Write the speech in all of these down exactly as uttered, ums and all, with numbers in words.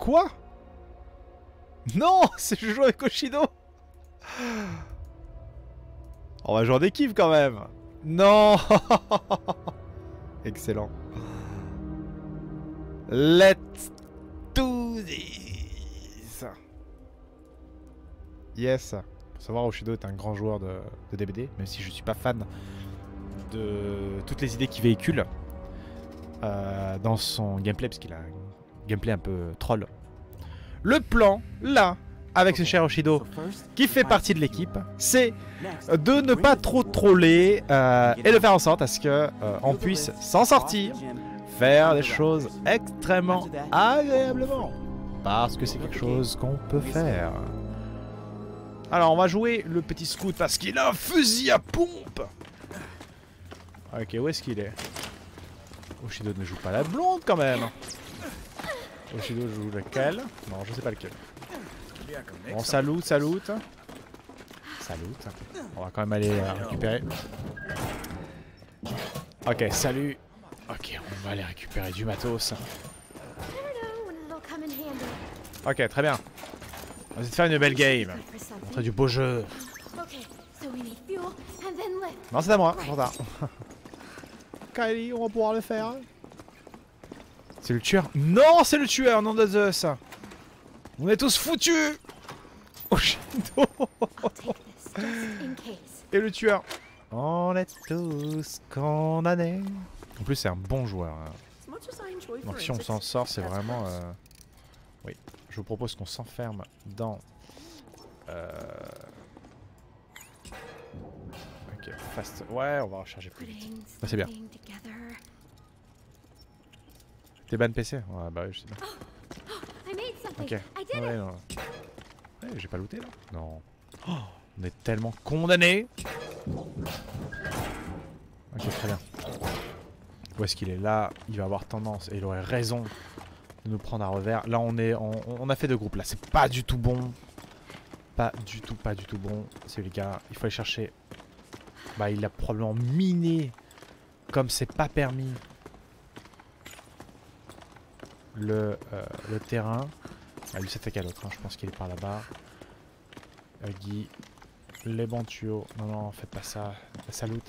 Quoi? Non, c'est je joue avec Hoshido. On va jouer en équipe quand même. Non. Excellent. Let's do this. Yes. Faut savoir, Hoshido est un grand joueur de, de D B D, même si je suis pas fan de toutes les idées qu'il véhicule euh, dans son gameplay, parce qu'il a un gameplay un peu troll. Le plan, là, avec ce cher Hoshido, qui fait partie de l'équipe, c'est de ne pas trop troller euh, et de faire en sorte à ce que euh, on puisse s'en sortir, faire des choses extrêmement agréablement, parce que c'est quelque chose qu'on peut faire. Alors on va jouer le petit scout parce qu'il a un fusil à pompe. Ok, où est-ce qu'il est? Hoshido ne joue pas la blonde quand même. Hoshido joue lequel? Non, je sais pas lequel. Bon, salut, salut. Salut. On va quand même aller euh, récupérer. Ok, salut. Ok, on va aller récupérer du matos. Ok, très bien. On va essayer de faire une belle game. Montrer du beau jeu. Non, c'est à moi, trop tard. Kylie, on va pouvoir le faire. C'est le tueur. Non, c'est le tueur, non de Zeus. On est tous foutus. Hoshido. Et le tueur. On est tous condamnés. En plus, c'est un bon joueur. Donc si on s'en sort, c'est vraiment... Euh... Oui, je vous propose qu'on s'enferme dans... Euh... Ok, fast. Ouais, on va recharger plus vite. Ah, c'est bien. T'es ban P C? Ouais, bah oui, je sais bien. Ok. Ah ouais, non. Ouais, j'ai pas looté là? Non. Oh, on est tellement condamnés. Ok, très bien. Où est-ce qu'il est? Là, il va avoir tendance, et il aurait raison de nous prendre à revers. Là, on est, on, on a fait deux groupes. Là, c'est pas du tout bon. Pas du tout, pas du tout bon. C'est les gars, il faut aller chercher. Bah, il a probablement miné, comme c'est pas permis, le, euh, le terrain. Ah, lui, c'était quel autre, hein. Je pense qu'il est par là-bas. Euh, Guy, les bons tuyaux. Non, non, faites pas ça. Ça loot.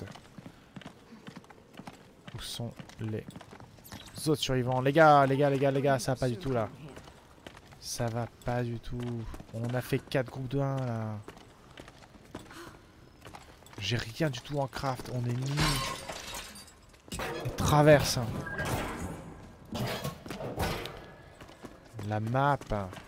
Où sont les autres survivants? Les gars, les gars, les gars, les gars, ça va pas du tout là. Ça va pas du tout. On a fait quatre groupes de un là. J'ai rien du tout en craft. On est nuls. On traverse. La map.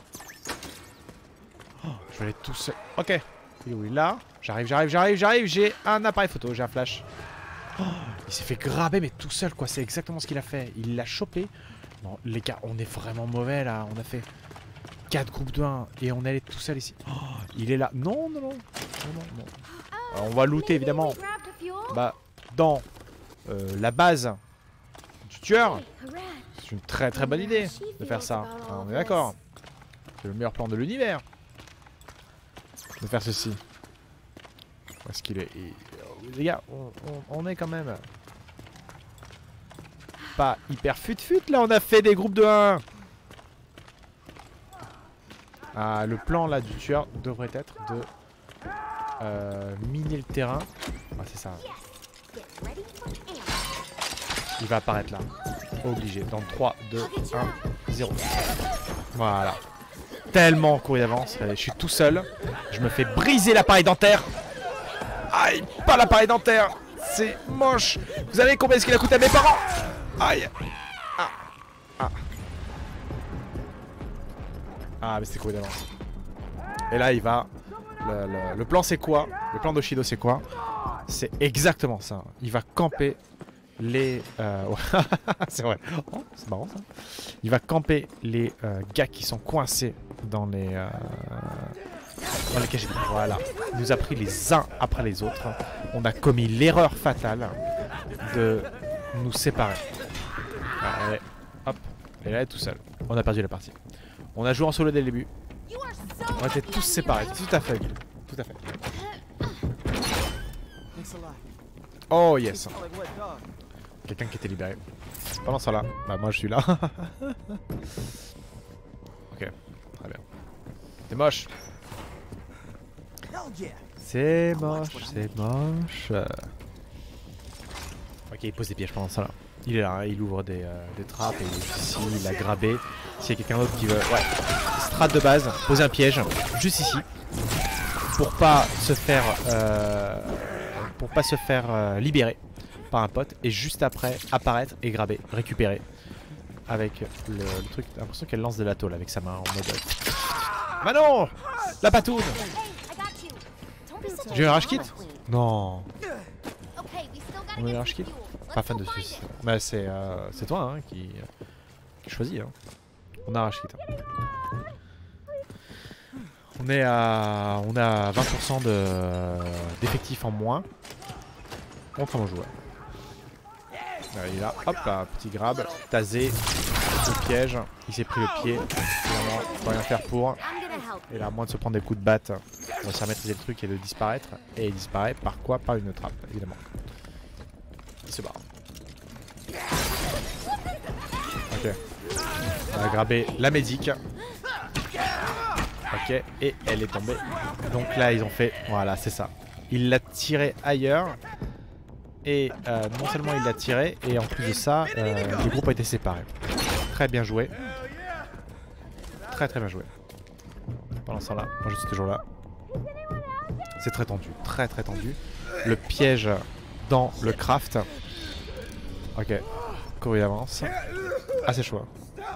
Oh, je vais aller tout seul. Ok. Il est où? Là. J'arrive, j'arrive, j'arrive, j'arrive. J'ai un appareil photo. J'ai un flash. Oh, il s'est fait graber mais tout seul quoi. C'est exactement ce qu'il a fait. Il l'a chopé. Non les gars, on est vraiment mauvais là. On a fait quatre groupes de un et on est allé tout seul ici. Oh, il est là. Non, non, non. Non, non, non. Alors, on va looter évidemment. Bah, dans euh, la base du tueur. C'est une très très bonne idée de faire ça. Ah, on est d'accord. C'est le meilleur plan de l'univers. De faire ceci. Où est-ce qu'il est, il... Les gars, on, on, on est quand même pas hyper fut-fut là. On a fait des groupes de un. Ah, le plan là du tueur devrait être de euh, miner le terrain. Ah, c'est ça. Il va apparaître là. Obligé. Dans trois, deux, un, zéro. Voilà. Tellement couru d'avance. Je suis tout seul. Je me fais briser l'appareil dentaire. Aïe, pas l'appareil dentaire. C'est moche. Vous savez combien est-ce qu'il a coûté à mes parents? Aïe. Ah. Ah. Ah, mais c'était couru d'avance. Et là, il va... Le, le, le plan, c'est quoi? Le plan d'Hoshido, c'est quoi? C'est exactement ça. Il va camper les... Euh... c'est vrai. Oh, c'est marrant, ça. Il va camper les euh, gars qui sont coincés dans les... Euh... Dans les cages. Voilà. Il nous a pris les uns après les autres. On a commis l'erreur fatale de nous séparer. Allez, hop. Et là, tout seul. On a perdu la partie. On a joué en solo dès le début. On était tous séparés. Tout à fait, Guy. Tout à fait. Oh yes. Quelqu'un qui était libéré. Pendant ça là. Bah moi je suis là. Ok. moche. C'est moche, c'est moche. Ok, il pose des pièges pendant ça là. Il est là, hein, il ouvre des, euh, des trappes et il est juste ici, il a grabé. S'il y a quelqu'un d'autre qui veut... Ouais, strat de base, poser un piège, juste ici. Pour pas se faire... Euh, pour pas se faire euh, libérer par un pote. Et juste après, apparaître et graber, récupérer. Avec le, le truc, j'ai l'impression qu'elle lance de la tôle avec sa main en mode... Bah non, la patoune. J'ai eu un rage kit? Non. On a eu un rage kit? Pas fan de ce... Bah c'est euh, c'est toi hein, qui, qui choisit. Hein. On a un rage kit. On est à... On a vingt pour cent d'effectifs en moins. Contre mon joueur. Là, il est là, hop là, petit grab, tasé, le piège, il s'est pris le pied, finalement, on peut rien faire pour. Et là, à moins de se prendre des coups de batte, on va se maîtriser le truc et de disparaître. Et il disparaît par quoi? Par une trappe, évidemment. Il se barre. Ok. On a grabé la médic. Ok, et elle est tombée. Donc là, ils ont fait, voilà, c'est ça. Il l'a tiré ailleurs. Et euh, non seulement il l'a tiré, et en plus de ça, euh, le groupe a été séparé. Très bien joué. Très très bien joué. Pendant ce temps-là, moi je suis toujours là. C'est très tendu, très très tendu. Le piège dans le craft. Ok, Corey avance. Ah c'est chaud.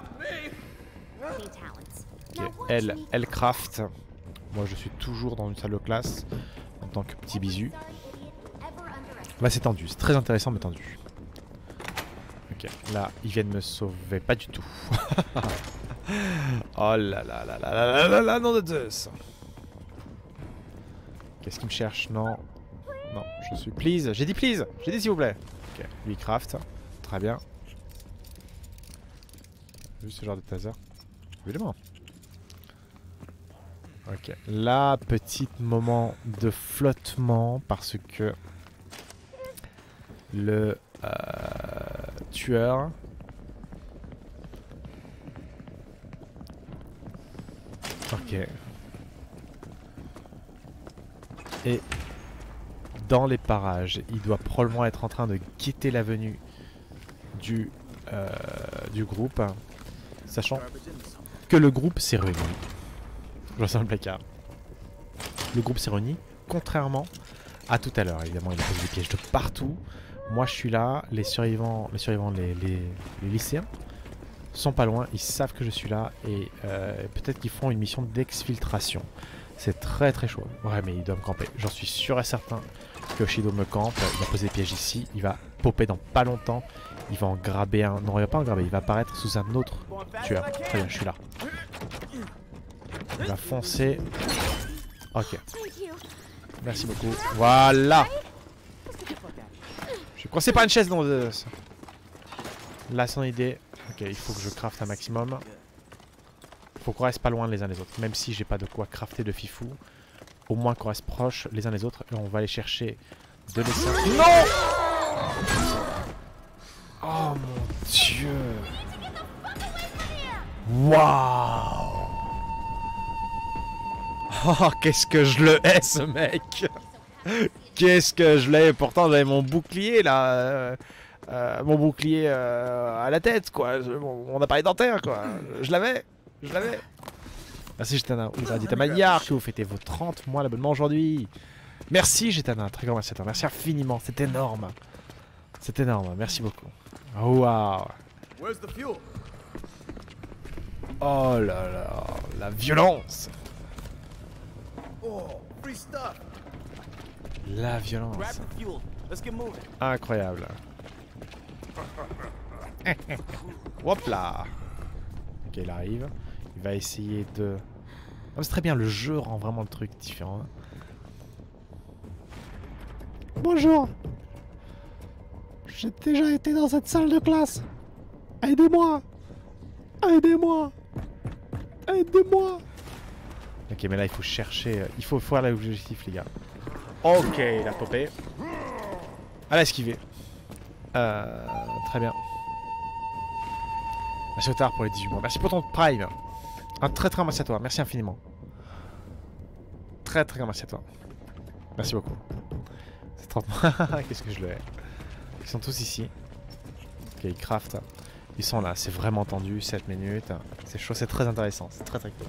Ok, elle, elle craft. Moi je suis toujours dans une salle de classe en tant que petit bisu. Bah c'est tendu, c'est très intéressant mais tendu. Ok, là ils viennent me sauver, pas du tout. Oh là là là là là là là là, non de Zeus. Qu'est-ce qu'il me cherche? Non. Non, je suis please, j'ai dit please, j'ai dit s'il vous plaît. Ok, lui craft, très bien. Juste ce genre de taser. Évidemment. Ok, là, petit moment de flottement parce que le euh, tueur ok et dans les parages il doit probablement être en train de guetter la venue du, euh, du groupe, sachant que le groupe s'est réuni. Je sens le placard. Le groupe s'est réuni, contrairement à tout à l'heure. Évidemment il a posé des pièges de partout. Moi je suis là, les survivants, les survivants, les, les, les lycéens sont pas loin, ils savent que je suis là et euh, peut-être qu'ils font une mission d'exfiltration. C'est très très chaud. Ouais mais il doit me camper. J'en suis sûr et certain que Shido me campe. Il va poser des pièges ici, il va popper dans pas longtemps. Il va en graber un. Non il va pas en graber, il va apparaître sous un autre tueur. Très bien, je suis là. Il va foncer. Ok. Merci beaucoup. Voilà. Je suis coincé par une chaise dans le... Là son idée. Ok, il faut que je crafte un maximum. Il faut qu'on reste pas loin les uns des autres. Même si j'ai pas de quoi crafter de fifou. Au moins qu'on reste proches les uns des autres. Et on va aller chercher de l'essence. Non! Oh mon dieu. Waouh. Oh qu'est-ce que je le hais ce mec. Qu'est-ce que je l'ai. Pourtant j'avais mon bouclier là. Euh... Euh, mon bouclier euh, à la tête quoi, je, mon, mon appareil dentaire quoi, je l'avais, je l'avais. Merci Gitana, oui bah dites à Maillard que vous fêtez vos trente mois d'abonnement aujourd'hui. Merci Gitana, très grand merci à toi, merci infiniment, c'est énorme. C'est énorme, merci beaucoup. Waouh. Oh là là, la violence. La violence. Incroyable. Hop là. Ok il arrive. Il va essayer de... Oh, c'est très bien, le jeu rend vraiment le truc différent. Bonjour. J'ai déjà été dans cette salle de classe. Aidez-moi. Aidez-moi. Aidez-moi. Ok mais là il faut chercher... Il faut faire l'objectif les gars. Ok il a popé. Elle a esquivé. Euh, très bien. Merci au tard pour les dix-huit mois. Merci pour ton prime. Un très très merci à toi. Merci infiniment. très très grand merci à toi. Merci beaucoup. C'est trop... Qu'est-ce que je le hais. Ils sont tous ici. Ok, ils craftent. Ils sont là, c'est vraiment tendu, sept minutes. C'est chaud, c'est très intéressant, c'est très très cool.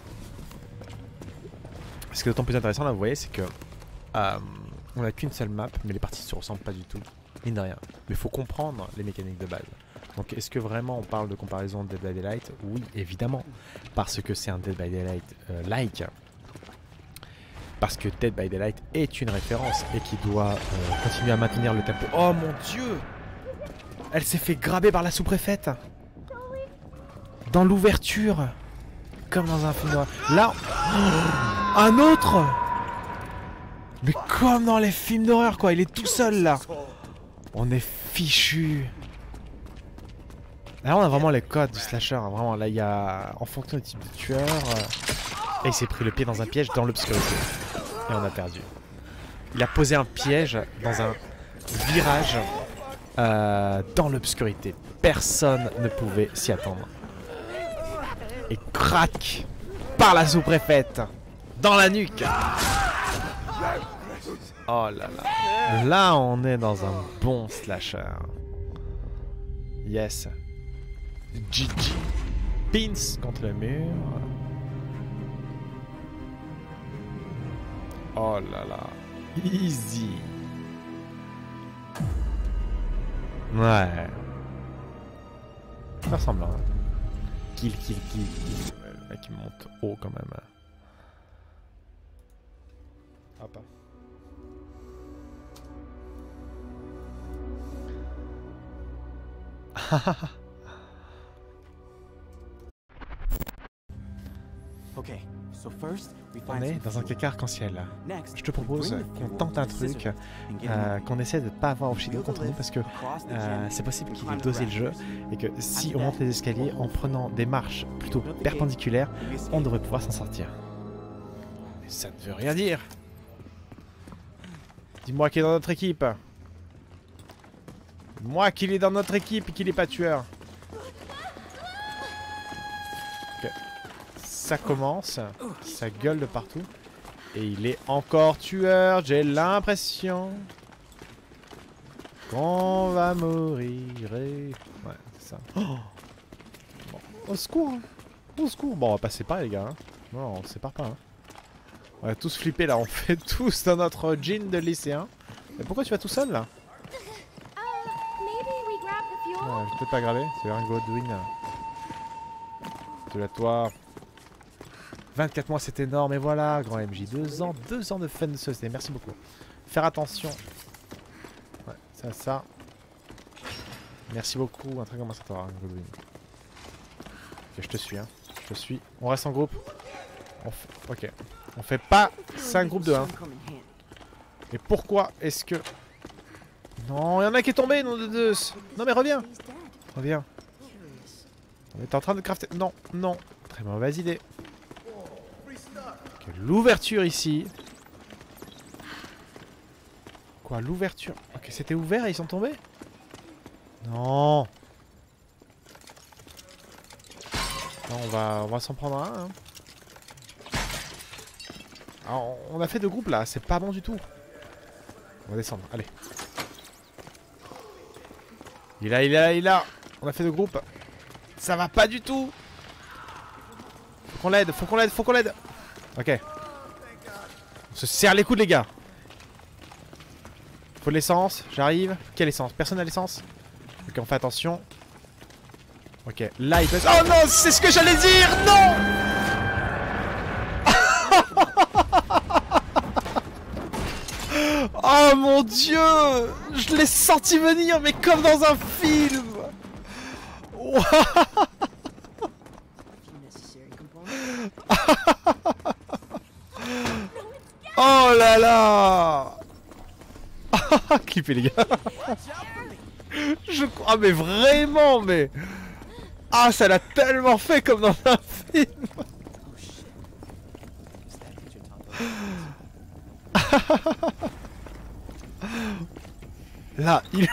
Ce qui est d'autant plus intéressant là, vous voyez, c'est que euh, on n'a qu'une seule map, mais les parties se ressemblent pas du tout, mine de rien. Mais il faut comprendre les mécaniques de base. Donc est-ce que vraiment on parle de comparaison de Dead by Daylight? Oui, évidemment, parce que c'est un Dead by Daylight euh, like. Parce que Dead by Daylight est une référence et qui doit euh, continuer à maintenir le tempo. Oh mon dieu! Elle s'est fait graber par la sous-préfète. Dans l'ouverture. Comme dans un film noir. Là, oh, un autre. Mais comme dans les films d'horreur quoi, il est tout seul là. On est fichu. Là on a vraiment les codes du slasher, hein. Vraiment là il y a, en fonction du type de tueur, euh... et il s'est pris le pied dans un piège dans l'obscurité. Et on a perdu. Il a posé un piège dans un virage euh, dans l'obscurité. Personne ne pouvait s'y attendre. Et crac, par la sous-préfète dans la nuque. Oh là là. Là on est dans un bon slasher. Yes. G G. Pins contre le mur. Oh là là. Easy. Ouais. Ça ressemble, hein. Kill, kill, kill, kill. Le mec il monte haut quand même. Hop. On est dans un caca arc-en-ciel. Je te propose qu'on tente un truc, euh, qu'on essaie de ne pas avoir Hoshido contre nous parce que euh, c'est possible qu'il ait dosé le jeu et que si on monte les escaliers en prenant des marches plutôt perpendiculaires, on devrait pouvoir s'en sortir. Mais ça ne veut rien dire. Dis-moi qu'il est dans notre équipe. Dis-moi qu'il est dans notre équipe et qu'il n'est pas tueur. Ok. Ça commence, ça gueule de partout. Et il est encore tueur, j'ai l'impression qu'on va mourir. Et... Ouais, c'est ça. Oh bon. Au secours, au secours. Bon, on va pas se séparer les gars. Hein. Non, on se sépare pas. Hein. On va tous flipper là, on fait tous dans notre jean de lycéen. Mais pourquoi tu vas tout seul là? Ouais, je vais peut-être pas graver, c'est un Godwin. De la toi. vingt-quatre mois c'est énorme et voilà, grand M J. deux ans, deux ans de fun de société, merci beaucoup. Faire attention. Ouais, ça, ça. Merci beaucoup, un truc comme ça, toi, Godwin. Ok, je te suis, hein. Je te suis. On reste en groupe. On f... Ok. On fait pas cinq groupes de un. Et pourquoi est-ce que... Non, il y en a qui est tombé, non de deux. Non mais reviens. Reviens. On est en train de crafter... Non, non. Très mauvaise idée. Okay, l'ouverture ici. Quoi, l'ouverture? Ok, c'était ouvert et ils sont tombés? Non. Non, on va, on va s'en prendre un. Hein. Alors, on a fait deux groupes là, c'est pas bon du tout. On va descendre, allez. Il est là, il est là, il est là. On a fait deux groupes. Ça va pas du tout. Faut qu'on l'aide, faut qu'on l'aide, faut qu'on l'aide. Ok. On se serre les coudes les gars. Faut de l'essence, j'arrive. Quelle essence? Personne n'a l'essence? Ok, on fait attention. Ok, là il peut... Oh non, c'est ce que j'allais dire. Non. Oh mon dieu. Je l'ai senti venir, mais comme dans un film. Oh là là. Clippez les gars. Je crois, ah, mais vraiment, mais... Ah, ça l'a tellement fait comme dans un film. Là, il...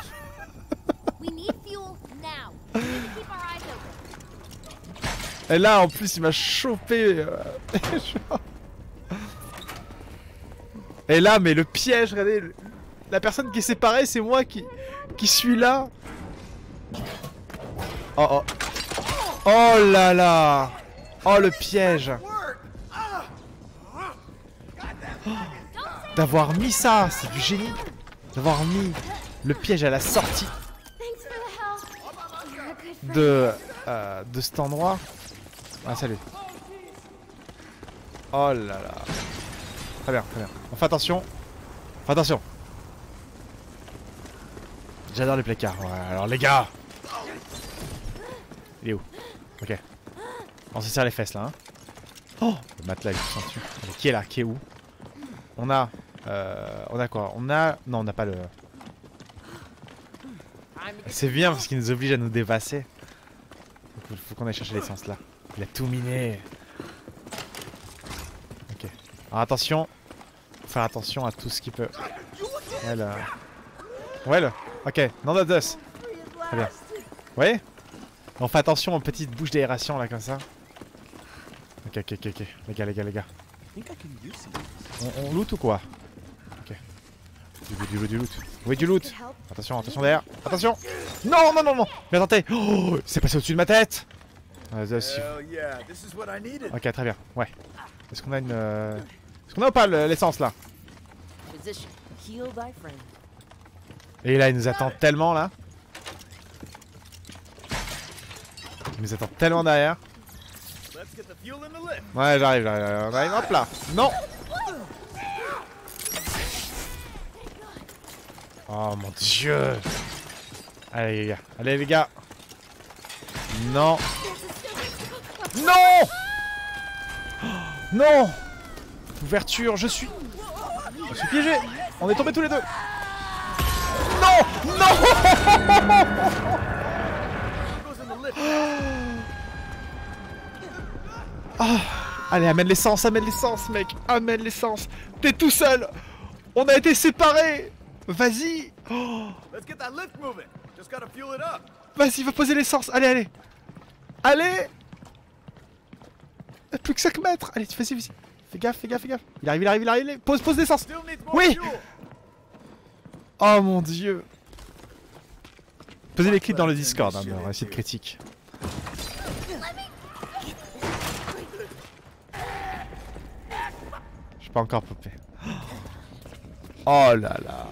Et là, en plus, il m'a chopé. Euh... Et là, mais le piège, regardez, le- la personne qui est séparée, c'est moi qui, qui suis là. Oh oh. Oh là là. Oh le piège. Oh, d'avoir mis ça, c'est du génie. D'avoir mis le piège à la sortie de, euh, de cet endroit. Ah salut. Oh là là. Très bien, très bien. On fait attention. Fais attention. J'adore les placards. Ouais, alors les gars. Il est où? Ok. On se serre les fesses là. Hein. Oh, le matelas il se sent dessus. Mais qui est là? Qui est où? On a... Euh, on a quoi? On a... Non, on n'a pas le... C'est bien parce qu'il nous oblige à nous dépasser. Il faut qu'on aille chercher l'essence là. Il a tout miné. Ok. Alors attention. Faut faire attention à tout ce qui peut... Ouais là... Ouais là. Ok, non de dos. Très bien. Vous voyez? On fait attention aux petites bouches d'aération là comme ça. Ok, ok, ok, ok. Les gars, les gars, les gars. On, on loot ou quoi? Ok. Du loot, du loot, du loot. Oui, du loot. Attention, attention derrière. Attention. Non, non, non, non. Mais attendez. Oh, c'est passé au-dessus de ma tête. Ah, ça, si... Ok, très bien. Ouais. Est-ce qu'on a une... Euh... Est-ce qu'on a ou pas l'essence là? Et là, il nous attend tellement là. Il nous attend tellement derrière. Ouais, j'arrive, j'arrive, on arrive, hop là. Non. Oh mon dieu. Allez les gars, allez les gars. Non. Non. Non. Ouverture, je suis... Je suis piégé. On est tombés tous les deux. Non. Non. Oh, allez, amène l'essence, amène l'essence, mec. Amène l'essence. T'es tout seul. On a été séparés. Vas-y. Oh. Vas-y, va poser l'essence. Allez, allez. Allez. Plus que cinq mètres. Allez, vas-y, vas-y. Fais gaffe, fais gaffe, fais gaffe. Il arrive, il arrive, il arrive. Pose, pose l'essence. Oui. Oh mon dieu. Posez les clips dans le Discord, hein, dans le site critique. Je suis pas encore popé. Oh là là.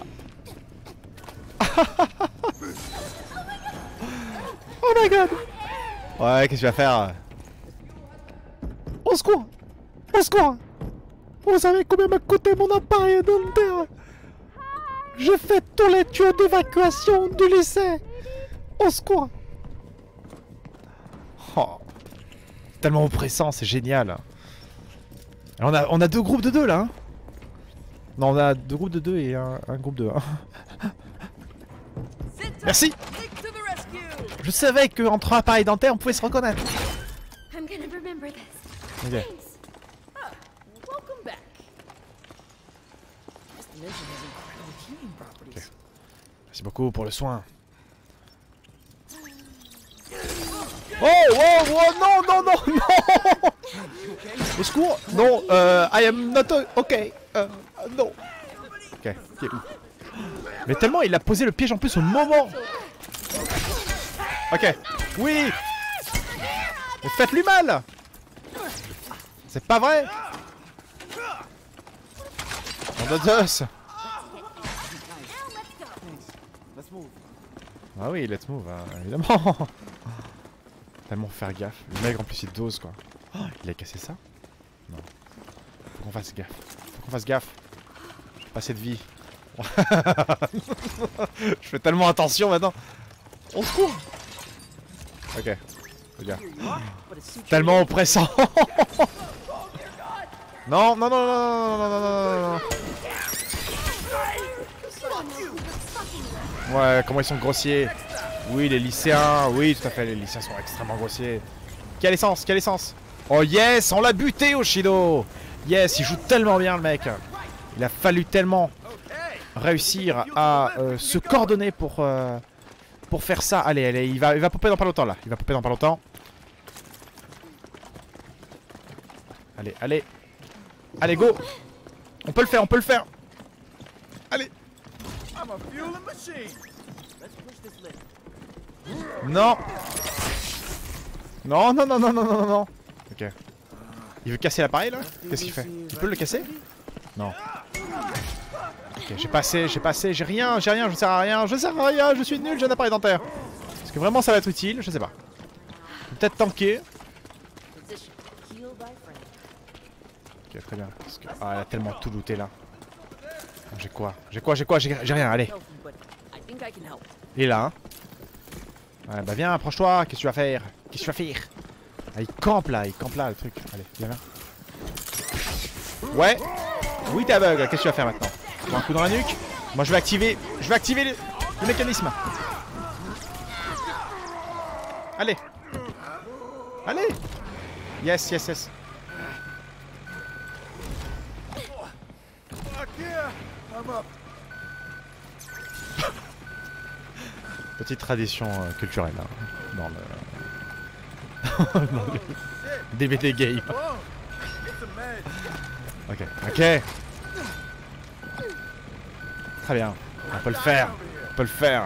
Oh my god. Ouais, qu'est-ce que tu vas faire? Au secours. Au secours. Vous savez combien m'a coûté mon appareil dentaire? Je fais tous les tuyaux d'évacuation du lycée. Au secours. Oh. Tellement oppressant, c'est génial. Alors on a, on a deux groupes de deux là. Hein. Non, on a deux groupes de deux et un, un groupe de un. Merci. Je savais qu'entre appareils dentaires on pouvait se reconnaître. Ok. Okay. Merci beaucoup pour le soin. Oh, oh, oh, non, non, non, non. Au secours. Non, euh, I am not ok. Euh, non. Ok, ok. Mais tellement il a posé le piège en plus au moment. Ok. Oui. Mais faites-lui mal. C'est pas vrai. On a deux. Ah oui, let's move, hein, évidemment. Tellement faire gaffe. Le mec en plus il dose quoi. Oh, il a cassé ça? Non. Faut qu'on fasse gaffe. Faut qu'on fasse gaffe. Pas cette vie. Je fais tellement attention maintenant. On se court. Ok. Regarde. Oh, tellement oppressant. Non, non, non, non, non, non, non, non, non. Ouais, comment ils sont grossiers. Oui, les lycéens. Oui, tout à fait, les lycéens sont extrêmement grossiers. Quelle essence, quelle essence. Oh yes, on l'a buté, Oshido. Yes, il joue tellement bien, le mec. Il a fallu tellement réussir à euh, se coordonner pour, euh, pour faire ça. Allez, allez, il va, il va popper dans pas longtemps, là. Il va popper dans pas longtemps. Allez, allez. Allez, go. On peut le faire, on peut le faire. Non. Non, non, non, non, non, non, non. Ok. Il veut casser l'appareil là? Qu'est-ce qu'il fait? Tu peux le casser? Non. Ok, j'ai passé, j'ai passé, j'ai rien, j'ai rien, je sers à rien, je sers à rien, je suis nul, j'ai un appareil dentaire. Est-ce que vraiment ça va être utile? Je sais pas. Peut-être tanker. Ok, très bien. Parce que... Ah, elle a tellement tout looté là. J'ai quoi? J'ai quoi? J'ai quoi? J'ai rien, allez. Il est là, hein. Ouais, bah viens, approche-toi, qu'est-ce que tu vas faire? Qu'est-ce que tu vas faire? Ah, il campe là, il campe là le truc. Allez, viens, viens. Ouais. Oui, t'es aveugle, qu'est-ce que tu vas faire maintenant? Tu prends un coup dans la nuque? Moi je vais activer. Je vais activer le, le mécanisme. Allez. Allez. Yes, yes, yes. Petite tradition euh, culturelle hein, dans le... dans le D V D game. Ok, ok. Très bien. On peut le faire. On peut le faire.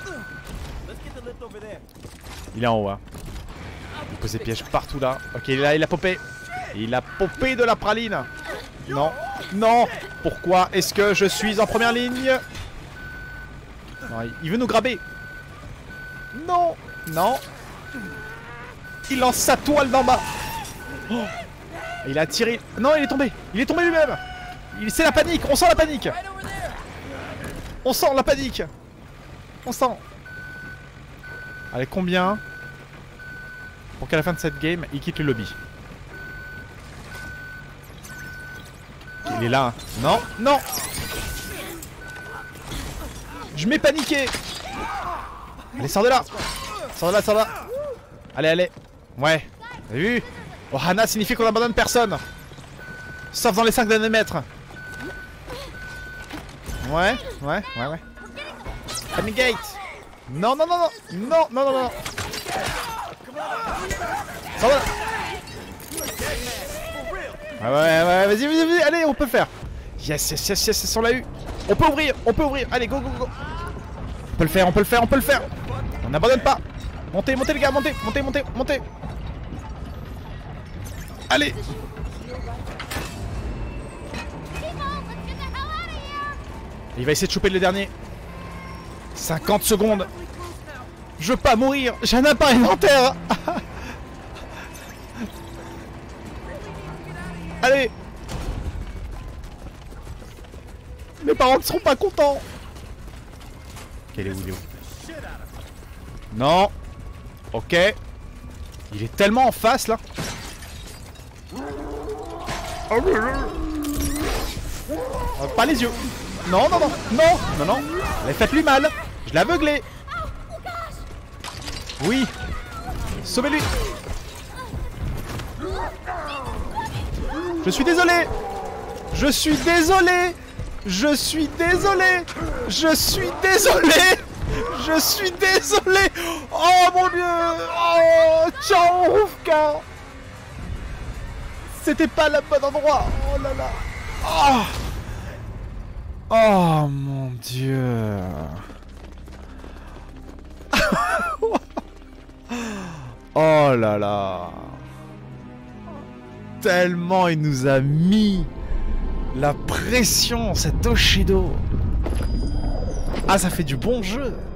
Il est en haut. Hein. Il pose des pièges partout là. Ok, il est là, il a popé. Il a popé de la praline. Non. Non. Pourquoi est-ce que je suis en première ligne? Non, il veut nous graber. Non. Non. Il lance sa toile d'en bas. Oh. Il a tiré. Non, il est tombé. Il est tombé lui-même. C'est la panique. On sent la panique. On sent la panique. On sent. Allez, combien pour qu'à la fin de cette game, il quitte le lobby? Il est là. Non, non. Je m'ai paniqué. Allez, sors de là. Sors de là, sors de là. Allez, allez. Ouais. T'as vu? Ohana signifie qu'on abandonne personne. Sauf dans les cinq derniers mètres. Ouais, ouais, ouais, ouais. Panic gate. Non, non, non, non. Non, non, non, non. Sors de là. Ouais, ouais, ouais, vas-y, vas-y, vas-y, allez, on peut le faire. Yes, yes, yes, yes, yes, on l'a eu. On peut ouvrir, on peut ouvrir. Allez, go, go, go. On peut le faire, on peut le faire, on peut le faire. On n'abandonne pas. Montez, montez les gars, montez, montez, montez, montez. Allez. Il va essayer de choper le dernier. cinquante secondes. Je veux pas mourir. J'ai un appareil dentaire. Allez. Mes parents ne seront pas contents. Ok, il est où, il est où? Non. Ok. Il est tellement en face là. Oh, pas les yeux. Non, non, non. Non, non, non. Allez, faites-lui mal. Je l'ai aveuglé. Oui. Sauvez-lui. Je suis désolé. Je suis désolé. Je suis désolé. Je suis désolé. Je suis désolé. Oh mon dieu. Oh, ciao Rufka. C'était pas le bon endroit. Oh là là. Oh, oh mon dieu. Oh là là. Tellement il nous a mis la pression, cet Oshido. Ah, ça fait du bon jeu.